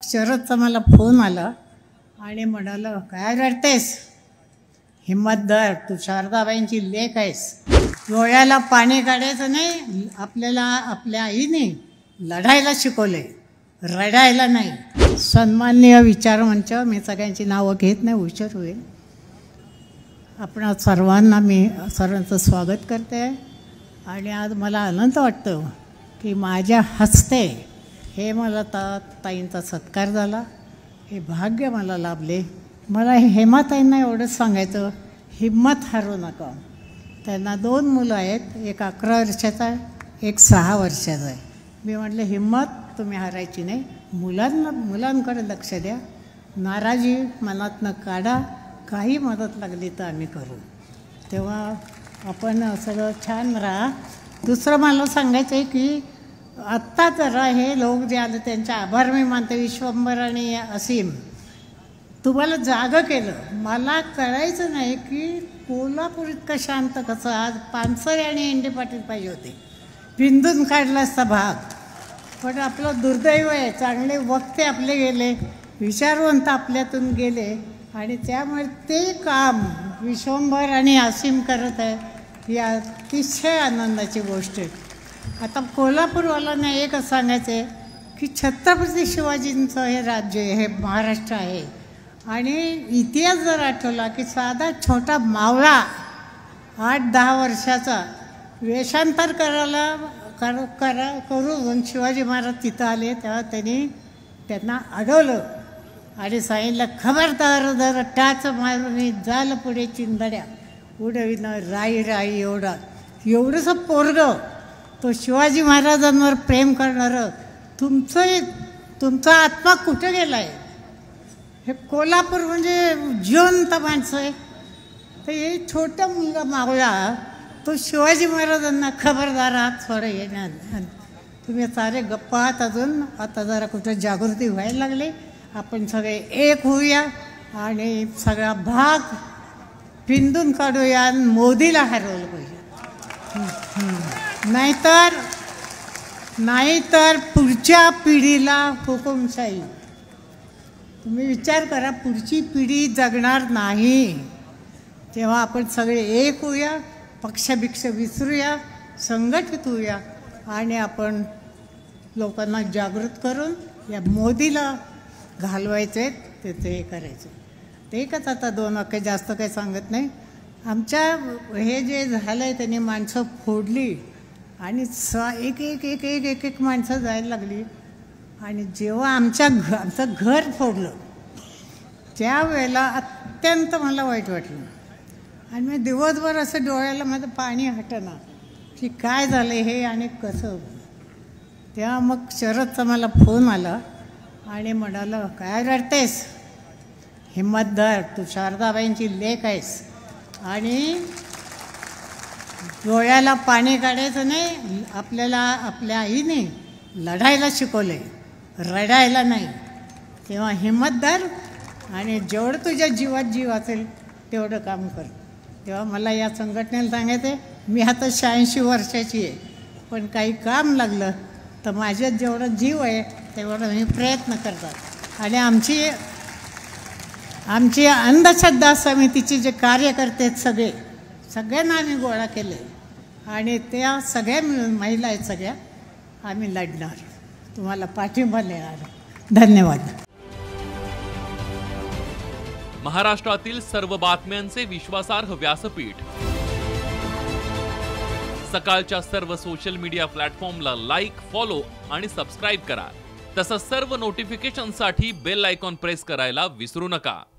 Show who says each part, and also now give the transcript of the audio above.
Speaker 1: शरदचा मला फोन आला आणि म्हणालं, काय रडतेस, हिम्मत धर, तू शारदाबाईंची लेक आहेस. डोळ्याला पाणी काढायचं नाही, आपल्याला आपल्या आईने लढायला शिकवले, रडायला नाही. सन्माननीय विचारमंच, मी सगळ्यांची नावं घेत नाही, उशीर होईल. आपण सर्वांना मी सर्वांचं स्वागत करते आणि आज मला आनंद वाटतो की माझ्या हस्ते हे मला ताईंचा सत्कार झाला, हे भाग्य मला लाभले. मला हेमाताईंना एवढंच सांगायचं, हिम्मत हारू नका. त्यांना 2 मुलं आहेत, एक 11 वर्षाचा आहे, एक 6 वर्षाचा आहे. मी म्हटलं, हिम्मत तुम्ही हारायची नाही, मुलांकडे लक्ष द्या, नाराजी मनातनं काढा, काही मदत लागली तर आम्ही करू. तेव्हा आपण सगळं छान राहा. दुसरं मला सांगायचं आहे की आत्ता जरा हे लोक जे आले त्यांचे आभार मी मानते, विश्वंभर आणि असीम, तुम्हाला जागं केलं. मला कळायचं नाही की कोल्हापूर इतकं शांत कसं. आज पानसरे आणि एन डी पाटील पाहिजे होते, बिंदून काढला असता भाग. पण आपलं दुर्दैव आहे, चांगले वक्ते आपले गेले, विचारवंत आपल्यातून गेले आणि त्यामुळे ते काम विश्वंभर आणि असीम करत आहे, ही अतिशय आनंदाची गोष्ट आहे. आता कोल्हापूरवाल्यांना एकच सांगायचं आहे की छत्रपती शिवाजींचं हे राज्य आहे, हे महाराष्ट्र आहे. आणि इतिहास जर आठवला की साधा छोटा मावळा 8-10 वर्षाचा वेषांतर करून शिवाजी महाराज तिथं आले, तेव्हा त्यांना अडवलं आणि सांगितलं, खबरदार, जर टाच मारून झालं पुढे चिंधड्या उडविणं राई राई. एवढंसं पोरगं, तो शिवाजी महाराजांवर प्रेम करणारं, तुमचा आत्मा कुठं गेला आहे? हे कोल्हापूर म्हणजे जिवंत माणसं आहे. तर हे छोटा मुलगा मावळा, तो शिवाजी महाराजांना खबरदार आहात थोडं येणार. तुम्ही सारे गप्पा आहात अजून, आता जरा कुठं जागृती व्हायला लागली. आपण सगळे एक होऊया आणि सगळा भाग पिंदून काढूया आणि मोदीला हरवलं पाहिजे. नाहीतर पुढच्या पिढीला हुकुमशाही. तुम्ही विचार करा, पुढची पिढी जगणार नाही. तेव्हा आपण सगळे एक होऊया, पक्षभिक्ष विसरूया, संघटित होऊया आणि आपण लोकांना जागृत करून या मोदीला घालवायचे, त्याचं हे करायचं. ते एकच आता 2 वाक्य, जास्त काही सांगत नाही. आमच्या हे जे झालं आहे त्यांनी माणसं फोडली आणि एक माणसं जायला लागली. आणि जेव्हा आमचं घर फोडलं त्यावेळेला अत्यंत मला वाईट वाटलं आणि मी दिवसभर असं डोळ्याला माझं पाणी हटना की काय झालं हे आणि कसं. तेव्हा मग शरदचा मला फोन आला आणि म्हणालं, काय रडतेस, हिम्मत धर, तू शारदाबाईंची लेक आहेस. आणि डोळ्याला पाणी काढायचं नाही, आपल्याला आपल्या आईने लढायला शिकवले, रडायला नाही. तेव्हा हिम्मत धर आणि जेवढं तुझ्या जीवात जीव असेल तेवढं काम कर. तेव्हा मला या संघटनेला सांगायचं, मी आता 86 वर्षाची आहे, पण काही काम लागलं तर माझ्यात जेवढा जीव आहे तेवढं मी प्रयत्न करतात. आणि आमची अंधश्रद्धा समितीचे जे कार्यकर्ते आहेत सगळ्यांना आम्ही गोळा केले आणि त्या सगळ्या मिळून, महिला आहेत सगळ्या, आम्ही लढणार, तुम्हाला पाठिंबा देणार. धन्यवाद.
Speaker 2: महाराष्ट्रातील सर्व बातम्यांचे विश्वासार्ह व्यासपीठ, सकाळच्या सर्व सोशल मीडिया प्लॅटफॉर्मला लाईक, फॉलो आणि सबस्क्राईब करा. तसंच सर्व नोटिफिकेशनसाठी बेल आयकॉन प्रेस करायला विसरू नका.